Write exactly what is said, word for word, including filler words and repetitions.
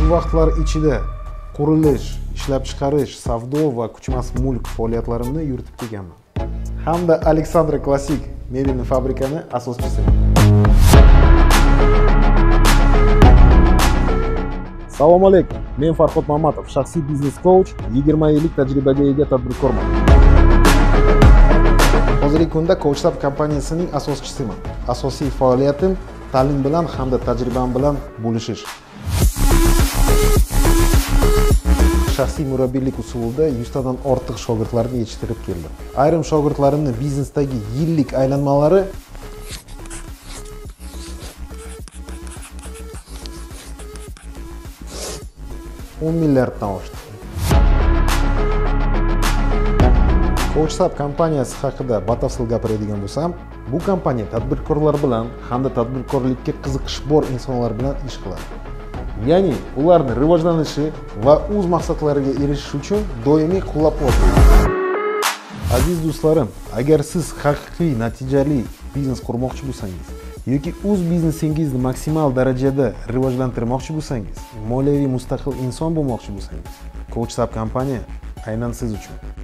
vaqtlar ichida qurilish, ishlab chiqarish, savdo va ko'chmas mulk faoliyatlarimni yuritib kelganman. Hamda Aleksandra Klassik mebelni fabrikani asoschisiman. Assalomu alaykum. Men Farhod Mamatov, shaxsiy biznes coach, yigirma yillik tajribaga ega tadbirkorman. Hozirgi kunda CoachSub kompaniyasining asoschisiman. Asosiy faoliyatim ta'lim bilan hamda tajribam bilan bo'lishish. Shaxsiy murabbiylik usulida yuztadan ortiq shogirdlarni yetishtirib keldim. Ayrim shogirdlarimning biznesdagi yillik aylanmalari o'n milliarddan oshdi. CoachSub kompaniyasi haqida batafsil gapiradigan bo'lsam, bu kompaniya tadbirkorlar bilan hamda tadbirkorlikka qiziqish bor insonlar bilan ish qiladi. Ya'ni ularni rivojlanishi va o'z maqsadlariga erishish uchun doimiy qo'llab-quvvatlaydi. Aziz do'stlarim, agar siz haqiqiy natijali biznes qurmoqchi bo'lsangiz yoki o'z biznesingizni maksimal darajada rivojlantirmoqchi bo'lsangiz, moliyaviy mustaqil inson bo'lmoqchi bo'lsangiz, CoachSub kompaniya aynan siz uchun.